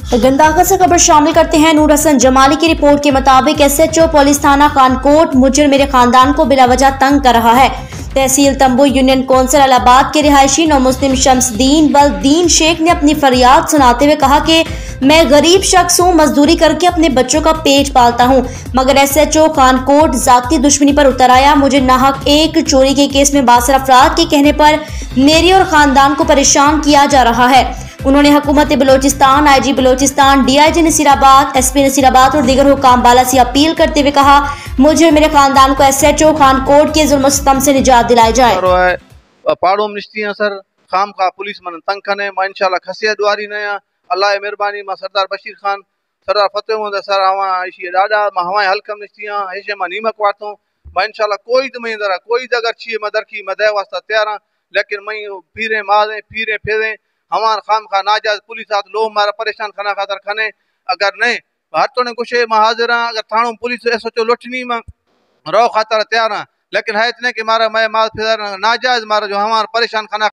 गंदाखत से खबर शामिल करते हैं। नूर हसन जमाली की रिपोर्ट के मुताबिक एसएचओ पुलिस थाना खानकोट मुजर मेरे खानदान को बिलावजह तंग कर रहा है। तहसील तंबू यूनियन कौंसिल इलाहाबाद के रिहायशी नौ मुस्लिम शम्सदीन बलदीन शेख ने अपनी फरियाद सुनाते हुए कहा कि मैं गरीब शख्स हूँ, मजदूरी करके अपने बच्चों का पेट पालता हूँ, मगर एसएचओ खानकोट जाती दुश्मनी पर उतर आया। मुझे नाहक एक चोरी के केस में बासर अफराद के कहने पर मेरी और खानदान को परेशान किया जा रहा है। उन्होंने हुकूमत Balochistan, IG Balochistan, DIG Nasirabad, SP Nasirabad और दीगर हुकाम बाला से अपील करते हुए कहा मुझे मेरे खानदान को एसएचओ खानकोट के जुल्म सितम से निजात दिलाई जाए। पाड़ो निश्चित सर खाम का पुलिस मन तंग कने मां इंशाल्लाह खसिया दुआरी नया अल्लाह मेहरबानी मां सरदार बशीर खान सरदार फतेह मोहम्मद सर हवा इसी दादा मां हवा हलकम निश्चित ऐसे मां नीमक वातो मां इंशाल्लाह कोई तो मैं दरा कोई अगर छी मदर की मदय वास्ता तैयार लेकिन मैं फिरे मारे फिरे फेरे हमार खाम खा नाजायज पुलिस आत लो मारा परेशान खाना खातर खने अगर नहीं हर तो ने कुछ हाजिर अगर थानो पुलिस सोचो लोटनी में रो खातर तैयार लेकिन है इतने कि मारा मैं मार नाजायज मारा जो हमारा परेशान खाना